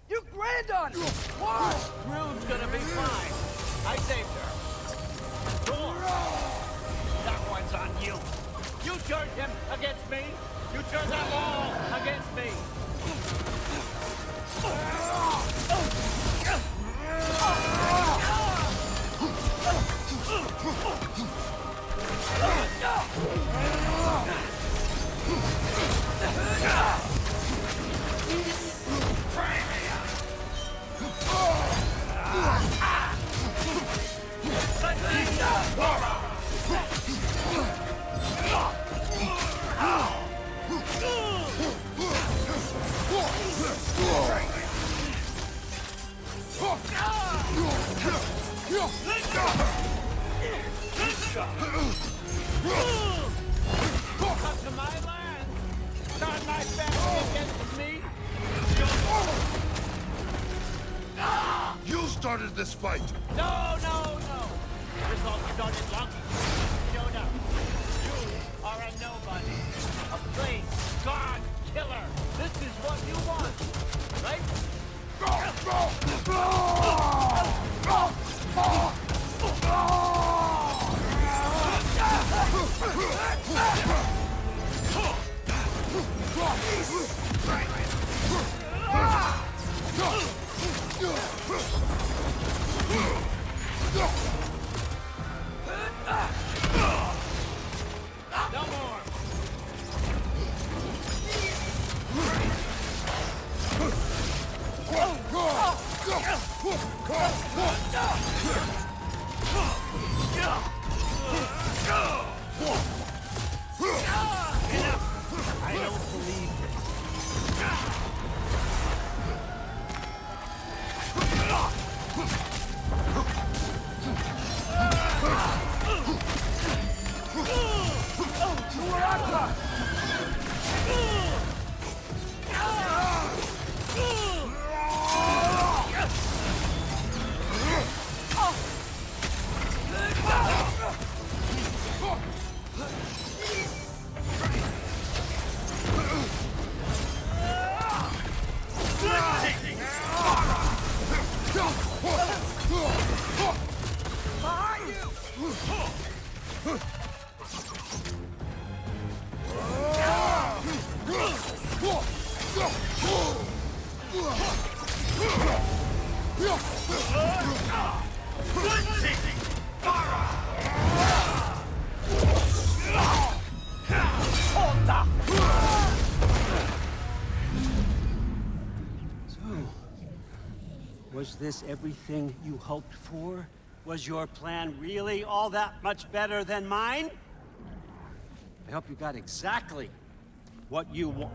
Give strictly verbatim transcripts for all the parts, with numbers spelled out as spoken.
You granddaughter! What? Rune's gonna be fine. I saved her. Thor! That one's on you. You turned him against me. You turned them all against me. Come to my land. Turn my family against me. You started this fight! No, no, no! This all started long ago. Showed up. You are a nobody. A plain god killer. This is what you want, right? No more! Enough! I don't believe this. Was this everything you hoped for? Was your plan really all that much better than mine? I hope you got exactly what you want.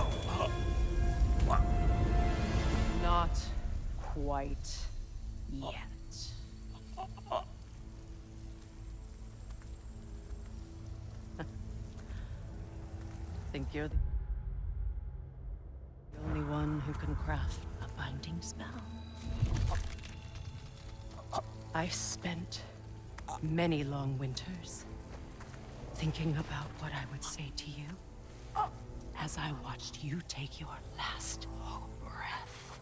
Not quite yet. Think you're the only one who can craft a binding spell? I spent many long winters thinking about what I would say to you as I watched you take your last breath.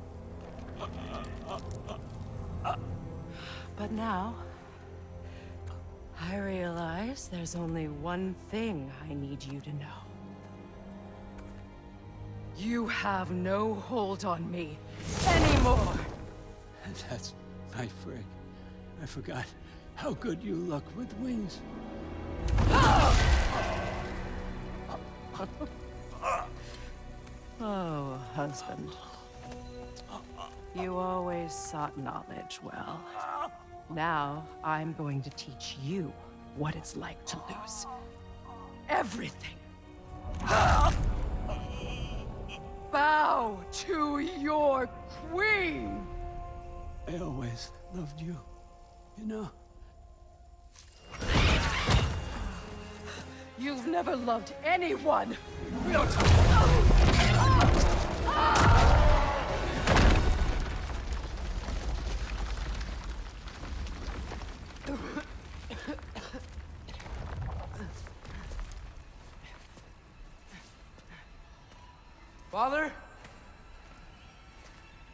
But now, I realize there's only one thing I need you to know. You have no hold on me anymore! That's my frig. I forgot how good you look with wings. Oh, husband. You always sought knowledge well. Now, I'm going to teach you what it's like to lose everything. Bow to your queen! I always loved you, you know? You've never loved anyone! Father?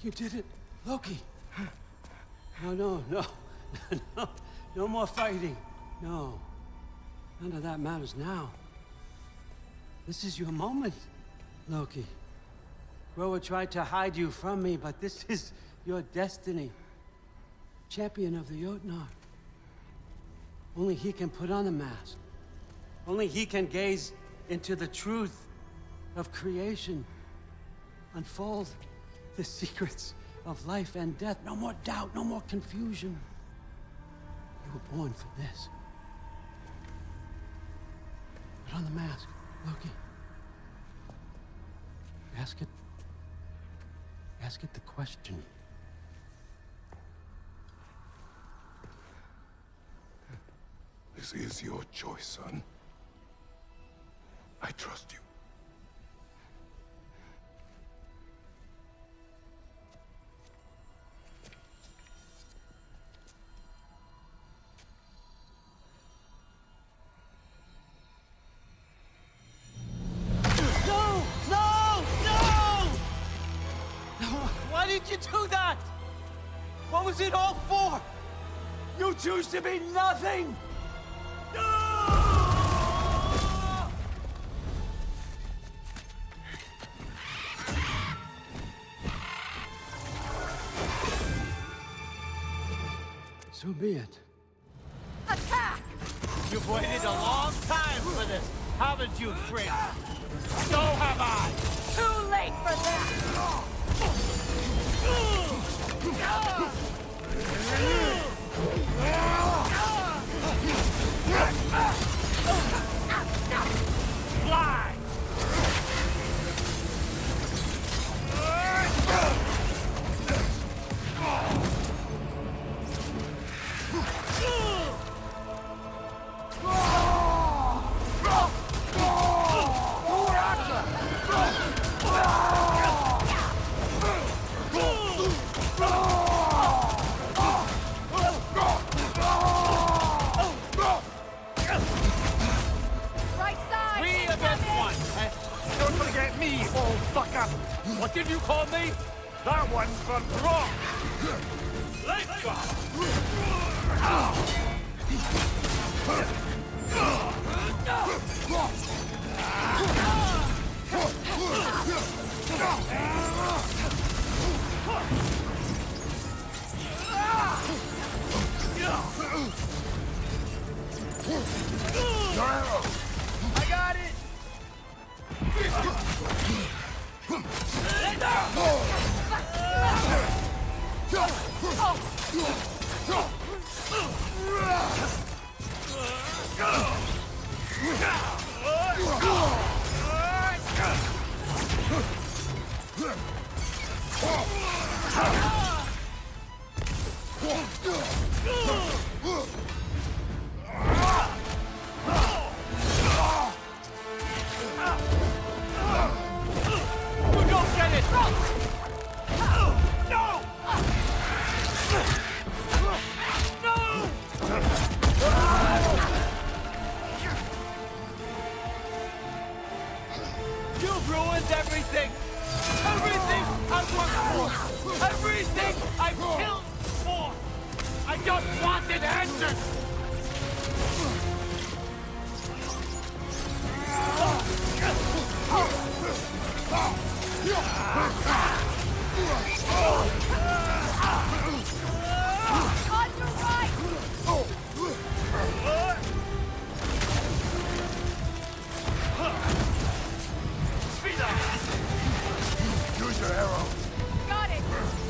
You did it, Loki. No, no, no, no, no more fighting. No, none of that matters now. This is your moment, Loki. Groa tried to hide you from me, but this is your destiny. Champion of the Jotnar. Only he can put on the mask. Only he can gaze into the truth of creation. Unfold the secrets of life and death. No more doubt, no more confusion. You were born for this. Put on the mask, Loki. Ask it... Ask it the question. This is your choice, son. I trust you. No! No! No! Why did you do that? What was it all for? You choose to be nothing! So be it. Attack! You've waited a long time for this, haven't you, friend? So have I! Too late for that! Fly! What did you call me? That one's for Brock! Let's go! I got it! Everything! Everything I worked for! Everything I killed for! I just wanted answers! On your right! Speed up! Use your arrow. Got it!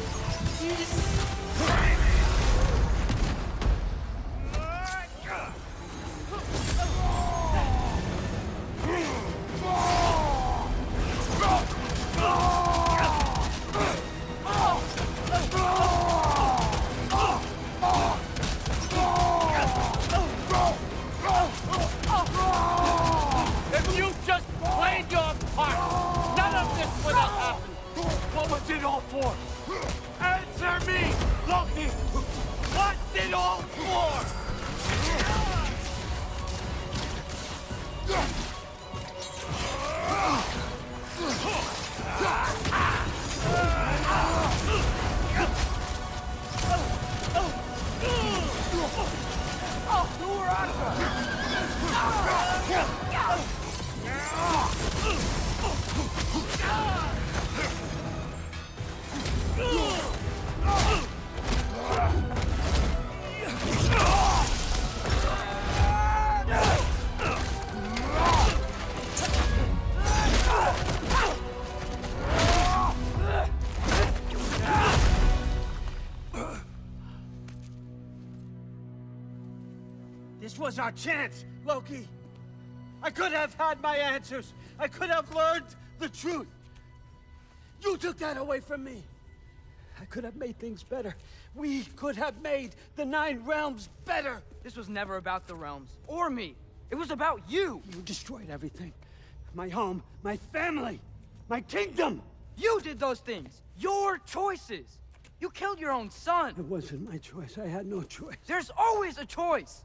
If you just played your part, none of this would have happened! What was it all for? Answer me, Loki! What's it all for? was our chance, Loki. I could have had my answers. I could have learned the truth. You took that away from me. I could have made things better. We could have made the Nine Realms better. This was never about the realms, or me. It was about you. You destroyed everything. My home, my family, my kingdom. You did those things. Your choices. You killed your own son. It wasn't my choice. I had no choice. There's always a choice.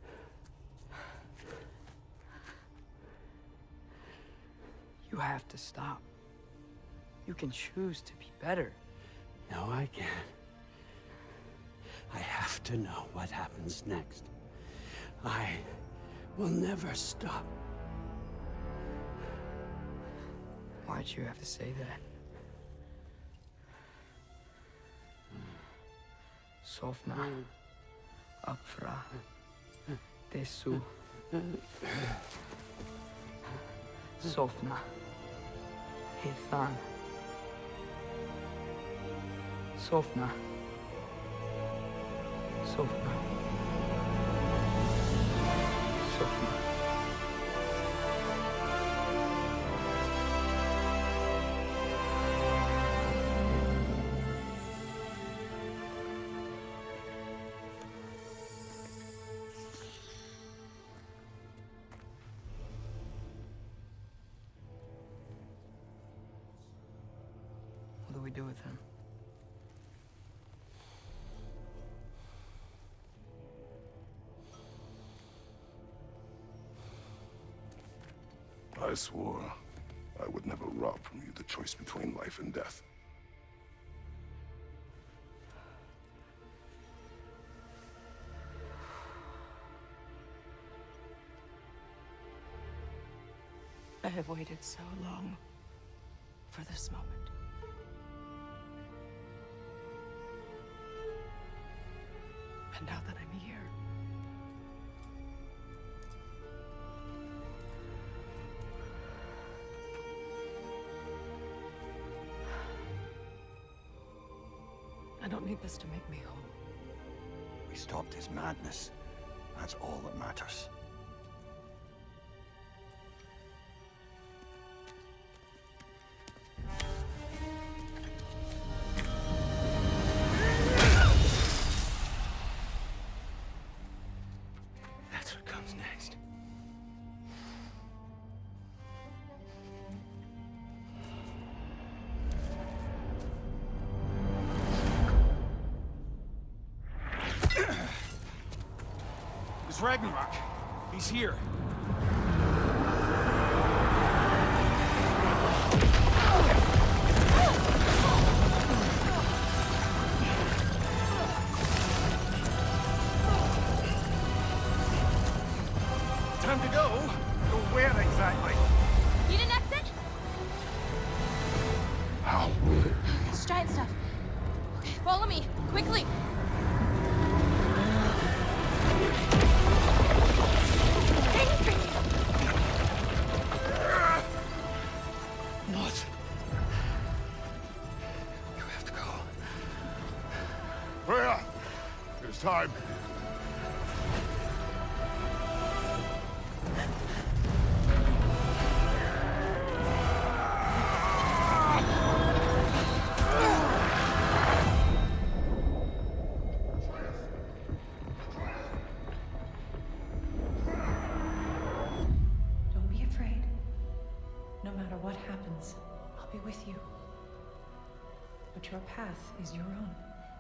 You have to stop. You can choose to be better. No, I can't. I have to know what happens next. I will never stop. Why'd you have to say that? Sofna. Apfra. Tesu. Sofna. Hithan. Sofna. Sofna. Sofna. What do we do with him? I swore I would never rob from you the choice between life and death. I have waited so long for this moment. And now that I'm here, I don't need this to make me whole. We stopped his madness. That's all that matters. That's what comes next. It's Ragnarok. He's here. Time to go. Go where exactly? Need an exit? How will it be? It's giant stuff. Okay, follow me, quickly. Not. You have to go. Freya! There's time. don't be afraid. No matter what happens, I'll be with you. But your path is your own.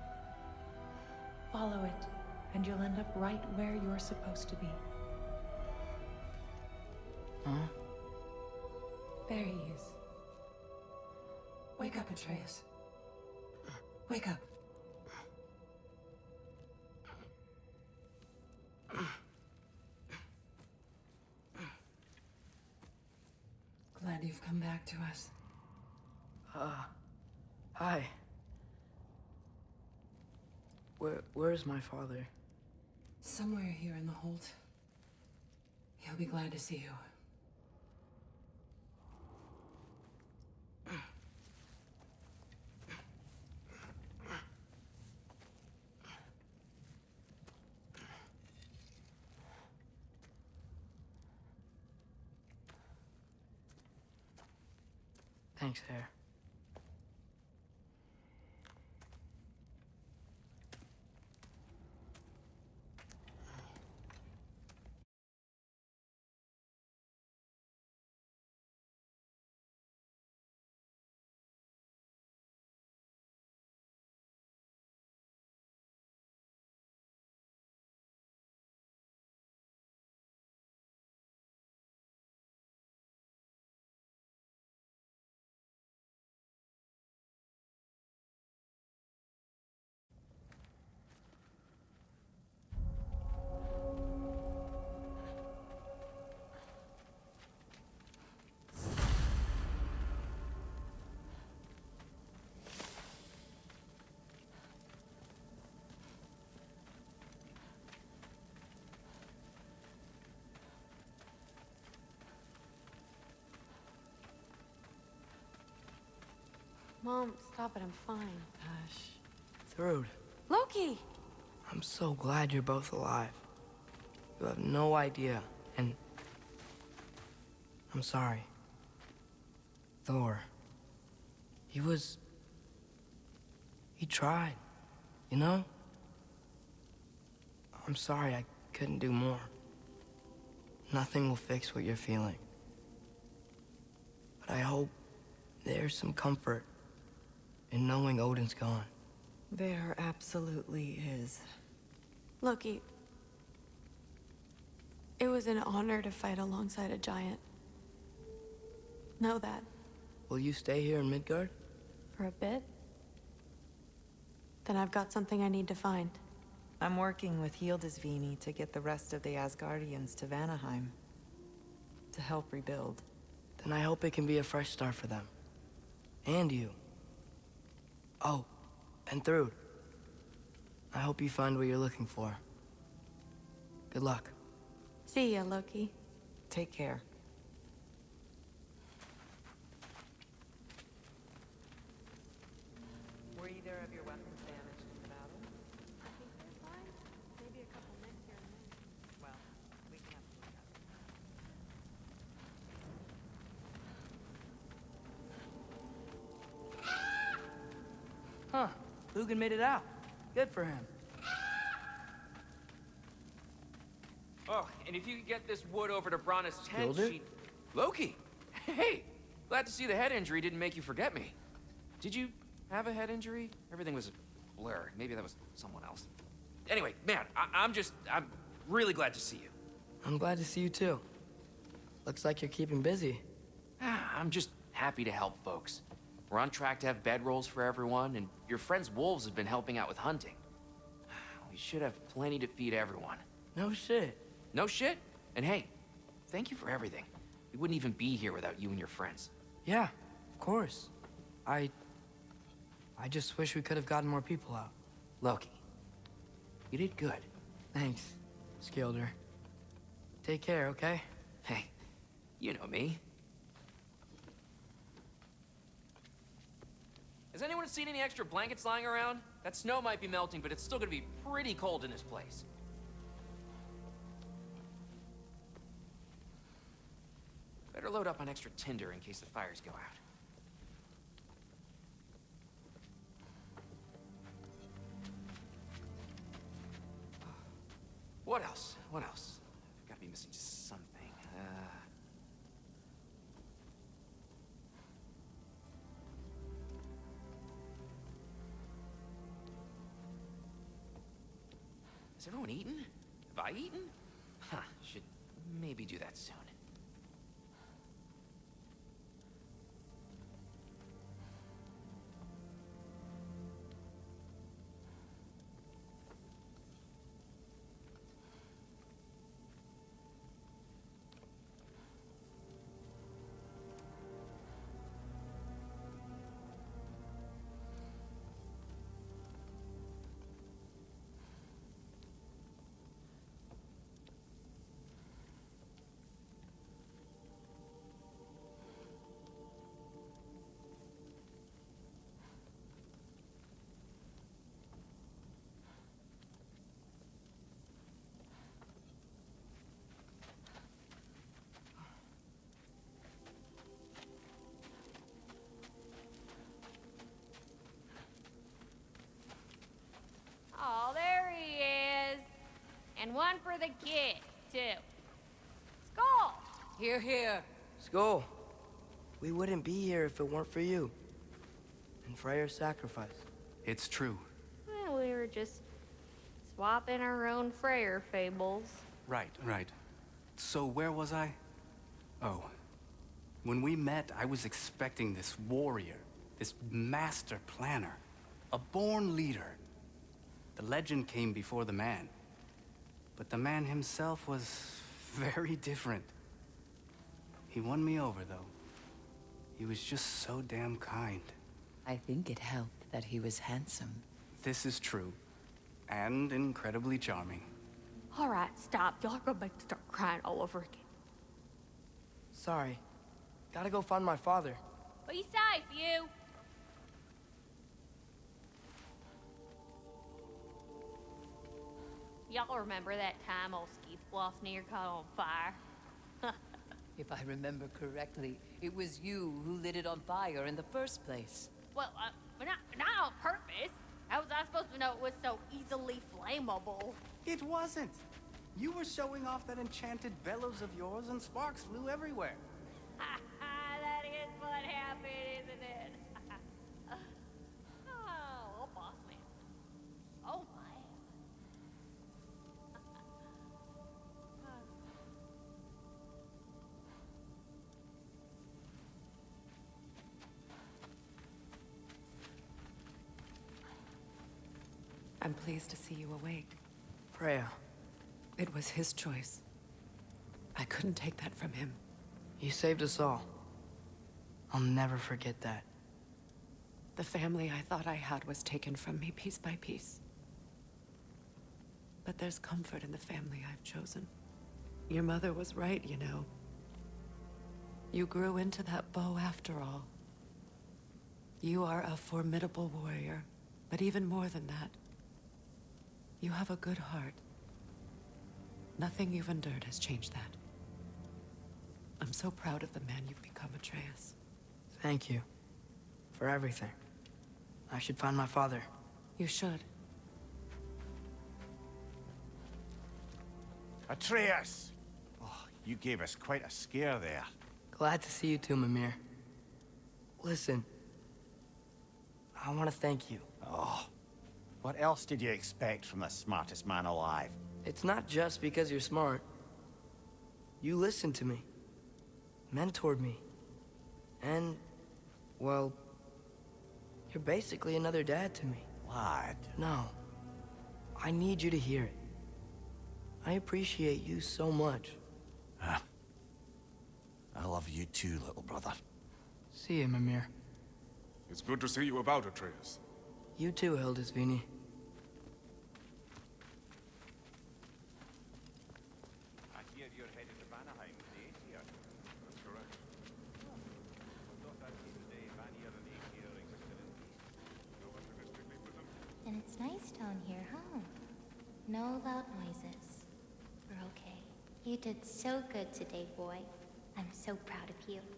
Follow it, and you'll end up right where you're supposed to be. Huh? There he is. Wake up, Atreus. Wake up. Glad you've come back to us. Uh, hi. Where, where's my father? Somewhere here in the hold. He'll be glad to see you. Thanks, Hare. Mom, stop it. I'm fine. Hush. Thrud, Loki! I'm so glad you're both alive. You have no idea, and... I'm sorry. Thor. He was... He tried, you know? I'm sorry I couldn't do more. Nothing will fix what you're feeling. But I hope there's some comfort in knowing Odin's gone. There absolutely is. Loki, it was an honor to fight alongside a giant. Know that. Will you stay here in Midgard? For a bit. Then I've got something I need to find. I'm working with Hildisvini to get the rest of the Asgardians to Vanaheim. To help rebuild. Then I hope it can be a fresh start for them. And you. Oh, and Thrud. I hope you find what you're looking for. Good luck. See ya, Loki. Take care. Were either of your weapons damaged in the battle? I think they're fine. Maybe a couple nicks here and there. Well, we can have to look at it. Huh. Lugan made it out. Good for him. Oh, and if you could get this wood over to Brana's tent, Skilder? she... Loki! Hey! Glad to see the head injury didn't make you forget me. Did you have a head injury? Everything was a blur. Maybe that was someone else. Anyway, man, I I'm just... I'm really glad to see you. I'm glad to see you too. Looks like you're keeping busy. Ah, I'm just happy to help folks. We're on track to have bedrolls for everyone, and your friend's wolves have been helping out with hunting. We should have plenty to feed everyone. No shit. No shit? And hey, thank you for everything. We wouldn't even be here without you and your friends. Yeah, of course. I... I just wish we could have gotten more people out. Loki, you did good. Thanks, Skilder. Take care, okay? Hey, you know me. Has anyone seen any extra blankets lying around? That snow might be melting, but it's still gonna be pretty cold in this place. Better load up on extra tinder in case the fires go out. What else? What else? I've got to be missing something. Uh... Has everyone eaten? Have I eaten? Huh, should maybe do that soon. one for the kid, too. Skull! Here, here. Skull, we wouldn't be here if it weren't for you. And Freyr's sacrifice. It's true. Well, we were just swapping our own Freyr fables. Right, right. So where was I? Oh. When we met, I was expecting this warrior, this master planner, a born leader. The legend came before the man. But the man himself was very different. He won me over, though. He was just so damn kind. I think it helped that he was handsome. This is true. And incredibly charming. All right, stop. Y'all are gonna make me start crying all over again. Sorry. Gotta go find my father. Be safe, you. Y'all remember that time old Skeeth Bluff near caught on fire? If I remember correctly, it was you who lit it on fire in the first place. Well, uh, but not, not on purpose. How was I supposed to know it was so easily flammable? It wasn't. You were showing off that enchanted bellows of yours and sparks flew everywhere. That is what happened, isn't it? Oh, old boss man. Oh, my. I'm pleased to see you awake. Freya. It was his choice. I couldn't take that from him. You saved us all. I'll never forget that. The family I thought I had was taken from me piece by piece. But there's comfort in the family I've chosen. Your mother was right, you know. You grew into that bow after all. You are a formidable warrior, but even more than that, you have a good heart. Nothing you've endured has changed that. I'm so proud of the man you've become, Atreus. Thank you. For everything. I should find my father. You should. Atreus! Oh, you gave us quite a scare there. Glad to see you too, Mimir. Listen. I want to thank you. Oh. What else did you expect from the smartest man alive? It's not just because you're smart. You listened to me. Mentored me. And, well, you're basically another dad to me. Lad. No. I need you to hear it. I appreciate you so much. Huh? I love you too, little brother. See you, Mimir. It's good to see you about, Atreus. You too, Hildisvíni. I hear you're headed to Vanaheim with the Aesir. That's correct. I thought that today Vanir and Aesir existed in peace. No optimistically with them. And it's nice down here, huh? No loud noises. We're okay. You did so good today, boy. I'm so proud of you.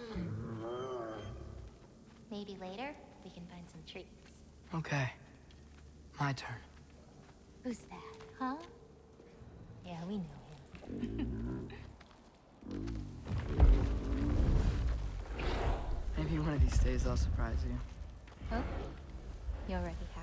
Maybe later, we can find some treats. Okay. My turn. Who's that, huh? Yeah, we know him. Maybe one of these days I'll surprise you. Oh? You already have.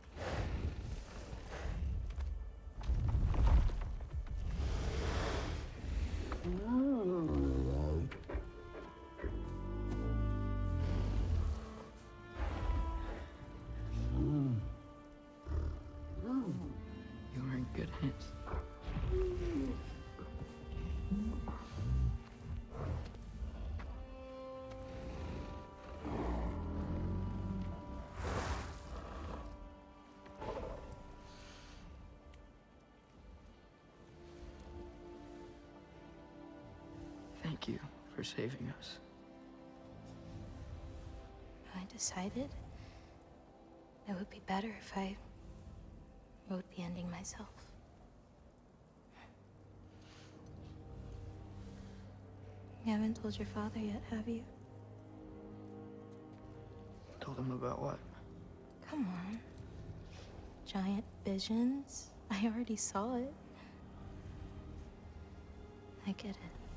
You're in good hands. Thank you for saving us. I decided it would be better if I wrote the ending myself. You haven't told your father yet, have you? Told him about what? Come on. Giant visions? I already saw it. I get it.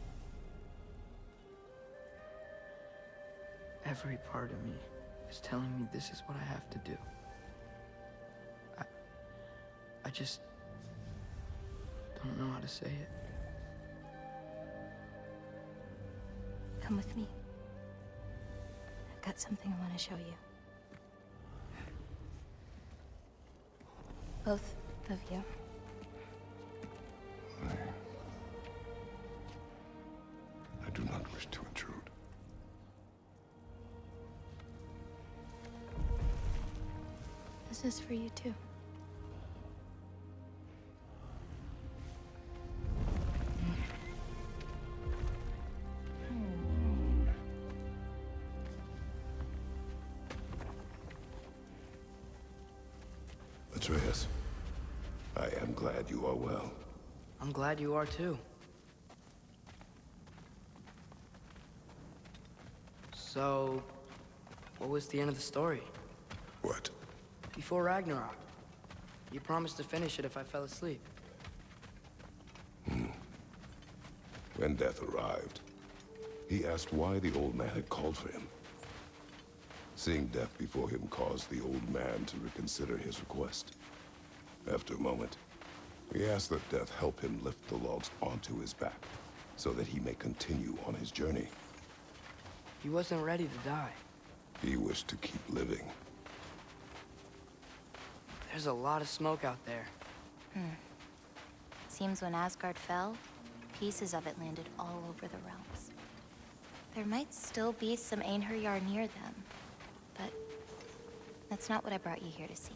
Every part of me is telling me this is what I have to do. I... I just... don't know how to say it. Come with me. I've got something I want to show you. Both of you. I... I do not wish to intrude. This is for you too. Atreus, I am glad you are well. I'm glad you are too. So, what was the end of the story? What? Before Ragnarok, you promised to finish it if I fell asleep. Hmm. When death arrived, he asked why the old man had called for him. Seeing death before him caused the old man to reconsider his request. After a moment, he asked that death help him lift the logs onto his back, so that he may continue on his journey. He wasn't ready to die. He wished to keep living. There's a lot of smoke out there. Hmm. Seems when Asgard fell, pieces of it landed all over the realms. There might still be some Einherjar near them, but that's not what I brought you here to see.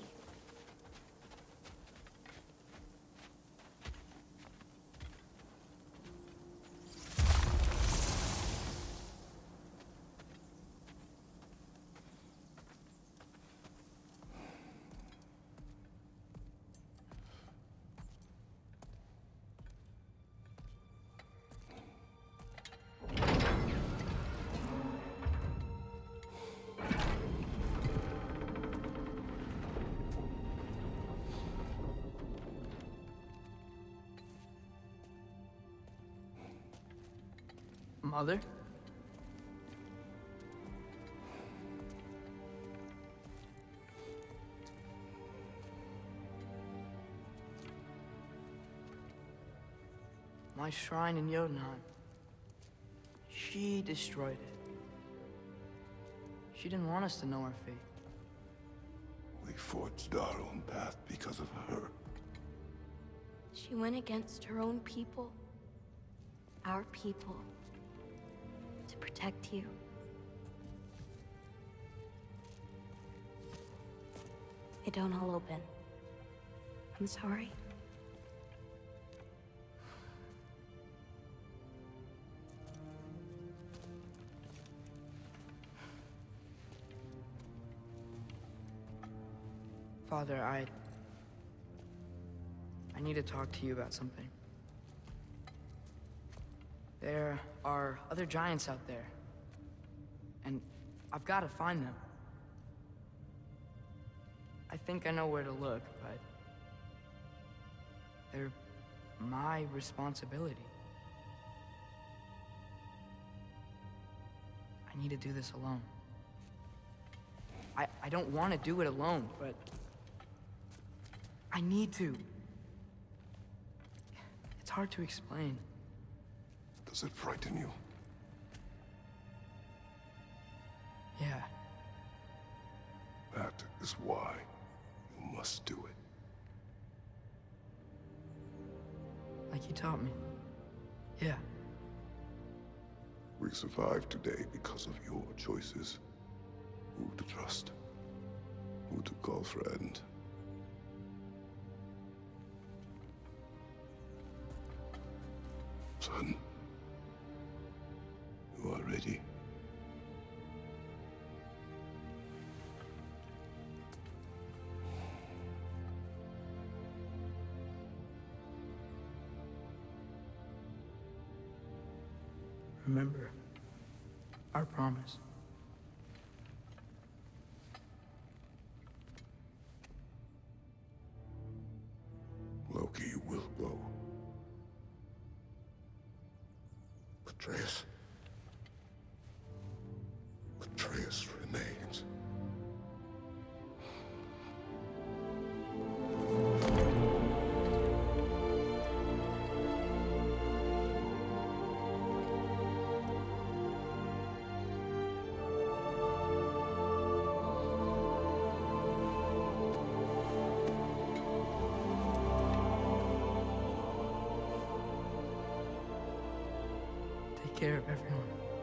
Mother? My shrine in Jotunheim. She destroyed it. She didn't want us to know our fate. We forged our own path because of her. She went against her own people. Our people. To protect you. They don't all open. I'm sorry. Father, I... I need to talk to you about something. There are other giants out there. And I've got to find them. I think I know where to look, but... they're my responsibility. I need to do this alone. I, I don't want to do it alone, but... I need to. It's hard to explain. Does it frighten you? Yeah. That is why you must do it. Like you taught me. Yeah. We survived today because of your choices. Who to trust. Who to call friend. Son. You are ready. Remember our promise. Loki will go. Atreus. Atreus remains. Take care of everyone.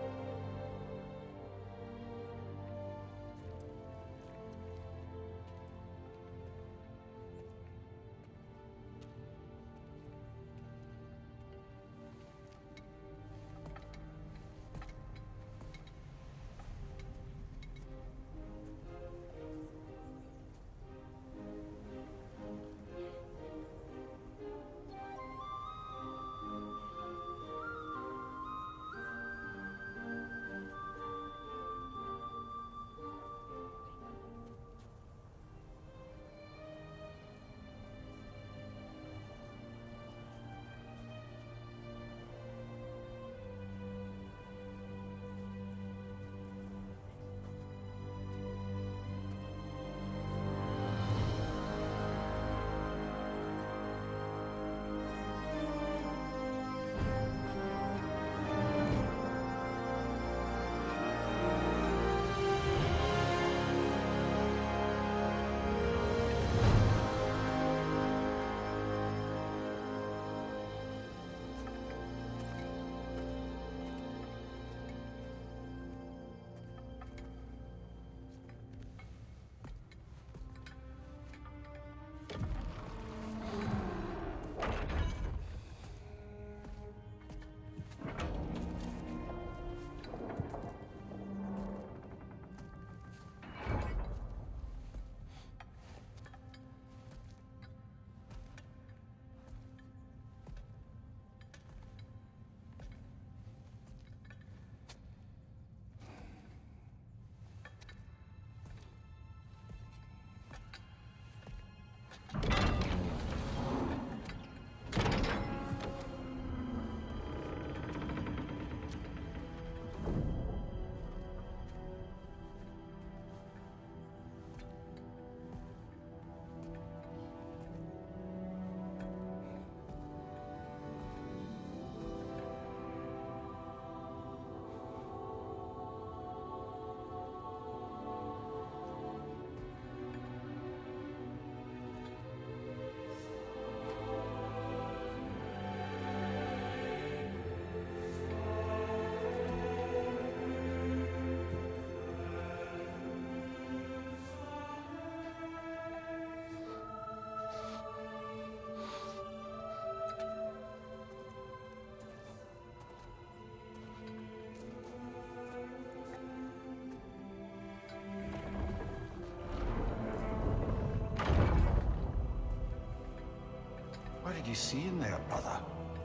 What did you see in there, brother?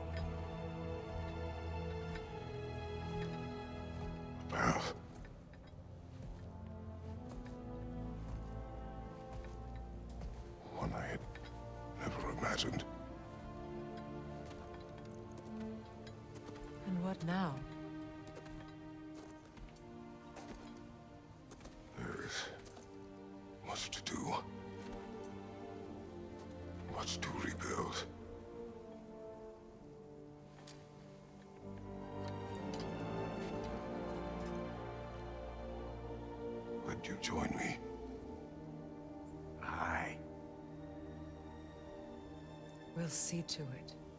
A path. One I had never imagined. And what now? There is much to do. Much to rebuild. Would you join me? Aye. We'll see to it.